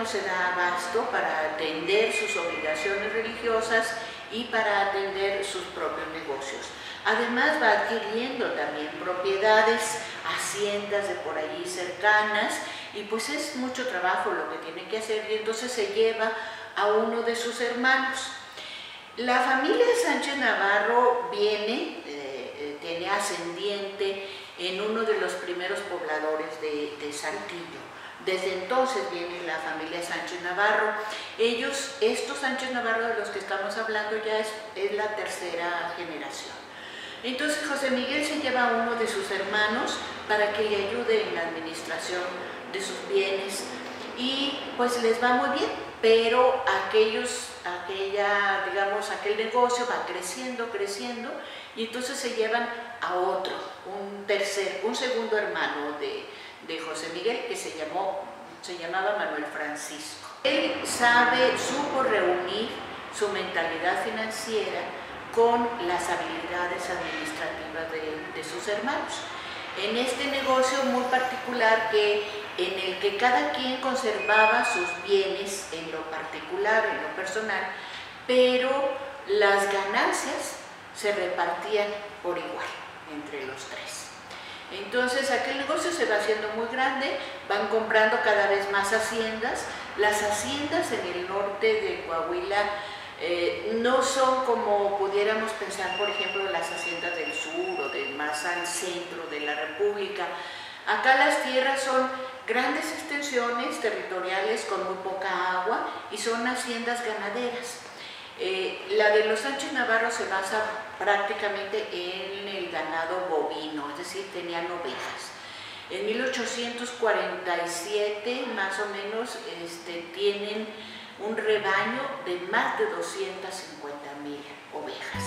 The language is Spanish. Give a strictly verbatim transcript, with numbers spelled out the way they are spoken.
no se da abasto para atender sus obligaciones religiosas y para atender sus propios negocios. Además va adquiriendo también propiedades, haciendas de por allí cercanas, y pues es mucho trabajo lo que tiene que hacer, y entonces se lleva a uno de sus hermanos. La familia Sánchez Navarro viene, eh, tiene ascendiente en uno de los primeros pobladores de, de Saltillo. Desde entonces viene la familia Sánchez Navarro. Ellos, estos Sánchez Navarro de los que estamos hablando, ya es, es la tercera generación. Entonces José Miguel se lleva a uno de sus hermanos para que le ayude en la administración de sus bienes, y pues les va muy bien, pero aquellos, aquella, digamos, aquel negocio va creciendo, creciendo, y entonces se llevan a otro, un tercer, un segundo hermano de, de José Miguel, que se llamó, se llamaba Manuel Francisco. Él sabe, supo reunir su mentalidad financiera con las habilidades administrativas de, de sus hermanos. En este negocio muy particular, que, en el que cada quien conservaba sus bienes en lo particular, en lo personal, pero las ganancias se repartían por igual entre los tres. Entonces aquel negocio se va haciendo muy grande, van comprando cada vez más haciendas. Las haciendas en el norte de Coahuila Eh, no son como pudiéramos pensar, por ejemplo, las haciendas del sur o de más al centro de la República. Acá las tierras son grandes extensiones territoriales con muy poca agua y son haciendas ganaderas. Eh, la de los Sánchez Navarro se basa prácticamente en el ganado bovino, es decir, tenían ovejas. En mil ochocientos cuarenta y siete, más o menos, este, tienen un rebaño de más de doscientas cincuenta mil ovejas.